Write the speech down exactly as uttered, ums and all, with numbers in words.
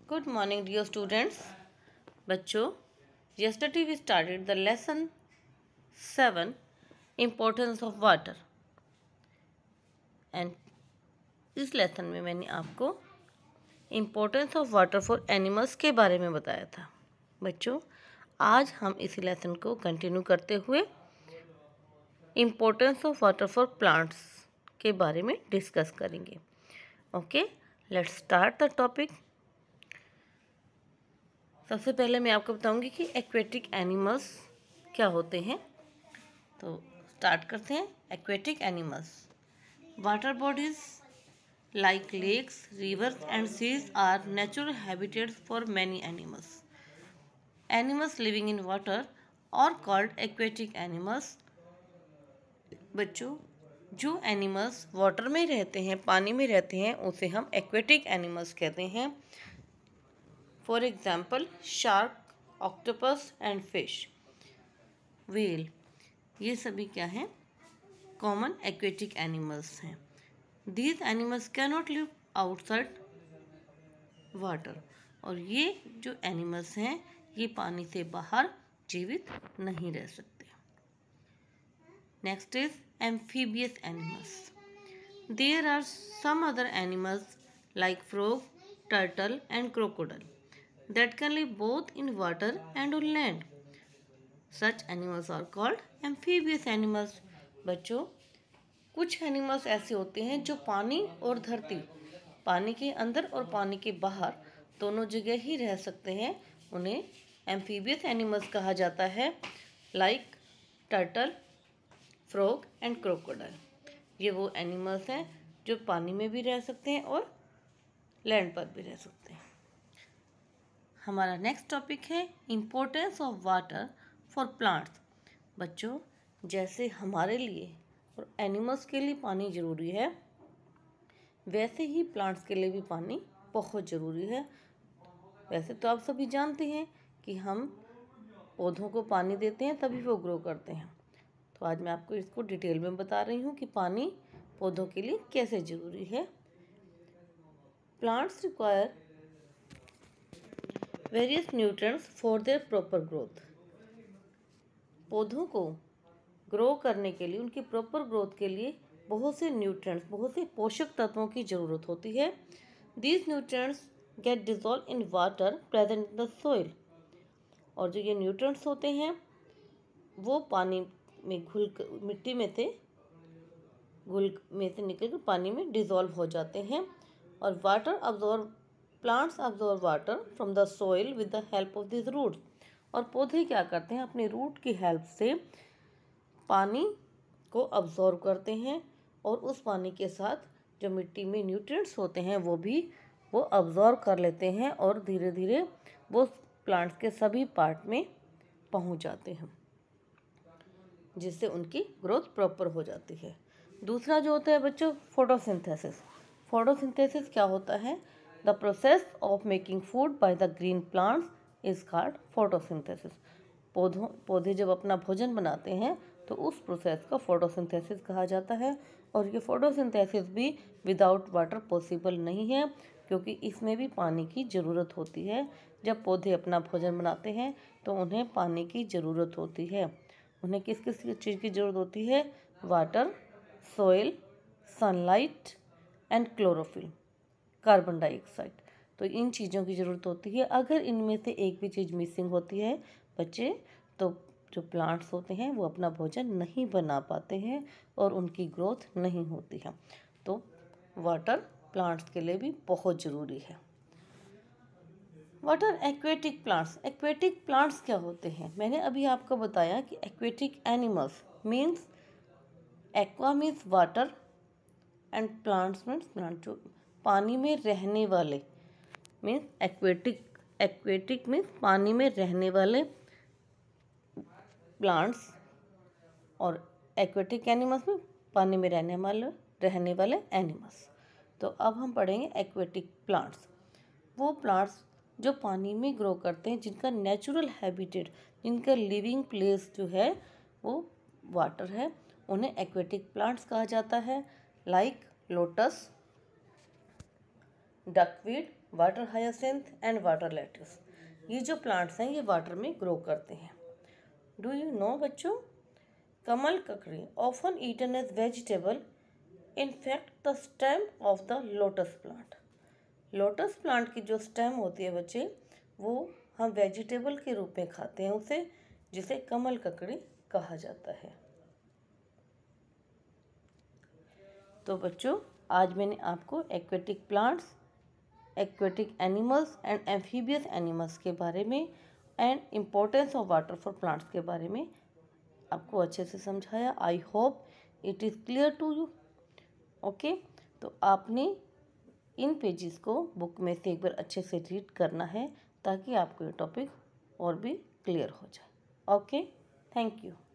Good morning, dear students. बच्चों, yesterday we started the lesson seven, importance of water. And इस lesson में मैंने आपको importance of water for animals के बारे में बताया था। बच्चों, आज हम इसी लेसन को कंटिन्यू करते हुए importance of water for plants के बारे में डिस्कस करेंगे। Okay, let's start the topic. सबसे पहले मैं आपको बताऊंगी कि एक्वेटिक एनिमल्स क्या होते हैं। तो स्टार्ट करते हैं। Aquatic animals, water bodies like lakes, rivers and seas are natural habitats for many animals. Animals living in water are called aquatic animals. बच्चों, जो एनिमल्स वाटर में रहते हैं, पानी में रहते हैं, उसे हम एक्वेटिक एनिमल्स कहते हैं। For example shark, octopus and fish, whale, ये सभी क्या हैं? कॉमन एक्वेटिक एनिमल्स हैं। These animals cannot live outside water. और ये जो एनिमल्स हैं ये पानी से बाहर जीवित नहीं रह सकते। Next is amphibious animals. There are some other animals like frog, turtle and crocodile that can live both in water and on land. Such animals are called amphibious animals. बच्चों, कुछ एनिमल्स ऐसे होते हैं जो पानी और धरती, पानी के अंदर और पानी के बाहर दोनों जगह ही रह सकते हैं। उन्हें एम्फीबियस एनिमल्स कहा जाता है, like turtle, frog and crocodile. ये वो एनिमल्स हैं जो पानी में भी रह सकते हैं और लैंड पर भी रह सकते हैं। हमारा नेक्स्ट टॉपिक है importance of water for plants. बच्चों, जैसे हमारे लिए और एनिमल्स के लिए पानी ज़रूरी है, वैसे ही प्लांट्स के लिए भी पानी बहुत ज़रूरी है। वैसे तो आप सभी जानते हैं कि हम पौधों को पानी देते हैं तभी वो ग्रो करते हैं। तो आज मैं आपको इसको डिटेल में बता रही हूँ कि पानी पौधों के लिए कैसे ज़रूरी है। Plants require various nutrients for their proper growth. पौधों को ग्रो करने के लिए, उनकी प्रॉपर ग्रोथ के लिए बहुत से न्यूट्रिएंट्स, बहुत से पोषक तत्वों की ज़रूरत होती है। These nutrients get dissolve in water present in the soil. और जो ये न्यूट्रिएंट्स होते हैं वो पानी में घुल कर, मिट्टी में से घुल में से निकल कर पानी में डिजॉल्व हो जाते हैं। और water absorb plants absorb water from the soil with the help of this roots. और पौधे क्या करते हैं? अपने रूट की हेल्प से पानी को अब्जॉर्ब करते हैं और उस पानी के साथ जो मिट्टी में न्यूट्रिएंट्स होते हैं वो भी वो अब्जॉर्ब कर लेते हैं और धीरे धीरे वो प्लांट्स के सभी पार्ट में पहुंच जाते हैं, जिससे उनकी ग्रोथ प्रॉपर हो जाती है। दूसरा जो होता है बच्चों, फोटोसिंथेसिस। फोटोसिंथेसिस क्या होता है? The process of making food by the green plants is called photosynthesis. पौधों पौधे जब अपना भोजन बनाते हैं तो उस प्रोसेस को फोटोसिंथेसिस कहा जाता है। और ये फोटोसिंथेसिस भी विदाउट वाटर पॉसिबल नहीं है, क्योंकि इसमें भी पानी की ज़रूरत होती है। जब पौधे अपना भोजन बनाते हैं तो उन्हें पानी की ज़रूरत होती है। उन्हें किस किस चीज़ की ज़रूरत होती है? Water, soil, sunlight and chlorophyll, carbon dioxide. तो इन चीज़ों की ज़रूरत होती है। अगर इनमें से एक भी चीज़ मिसिंग होती है बच्चे, तो जो प्लांट्स होते हैं वो अपना भोजन नहीं बना पाते हैं और उनकी ग्रोथ नहीं होती है। तो वाटर प्लांट्स के लिए भी बहुत ज़रूरी है। Water aquatic plants. Aquatic plants क्या होते हैं? मैंने अभी आपको बताया कि aquatic animals means, aqua means water and plants means plant, जो पानी में रहने वाले, मीन्स एक्वेटिक एक्वेटिक मीन्स पानी में रहने वाले प्लांट्स, और एक्वेटिक एनिमल्स में पानी में रहने वाले रहने वाले एनिमल्स। तो अब हम पढ़ेंगे एक्वेटिक प्लांट्स। वो प्लांट्स जो पानी में ग्रो करते हैं, जिनका नेचुरल हैबिटेट, जिनका लिविंग प्लेस जो है वो वाटर है, उन्हें एक्वेटिक प्लांट्स कहा जाता है। Like lotus, duckweed, water hyacinth and water lettuce. ये जो प्लांट्स हैं ये वाटर में ग्रो करते हैं। डू यू नो बच्चों, कमल ककड़ी often eaten as vegetable, in fact the stem of the lotus plant. Lotus plant की जो स्टेम होती है बच्चे, वो हम वेजिटेबल के रूप में खाते हैं उसे, जिसे कमल ककड़ी कहा जाता है। तो बच्चों, आज मैंने आपको aquatic plants, aquatic animals and amphibious animals के बारे में and importance of water for plants के बारे में आपको अच्छे से समझाया। I hope it is clear to you. Okay, तो आपने इन पेजेस को बुक में से एक बार अच्छे से रीड करना है ताकि आपको ये टॉपिक और भी क्लियर हो जाए। Okay, thank you.